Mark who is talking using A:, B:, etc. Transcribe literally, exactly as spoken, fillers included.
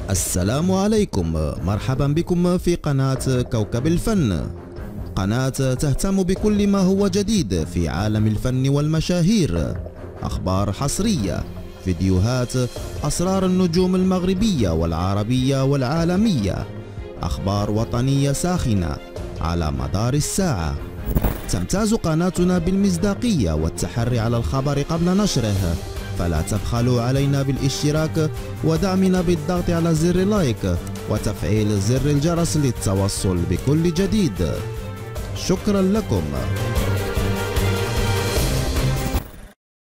A: السلام عليكم، مرحبا بكم في قناة كوكب الفن، قناة تهتم بكل ما هو جديد في عالم الفن والمشاهير، أخبار حصرية، فيديوهات، أسرار النجوم المغربية والعربية والعالمية، أخبار وطنية ساخنة على مدار الساعة. تمتاز قناتنا بالمصداقية والتحري على الخبر قبل نشره، فلا تبخلوا علينا بالاشتراك ودعمنا بالضغط على زر لايك وتفعيل زر الجرس للتوصل بكل جديد. شكرا لكم.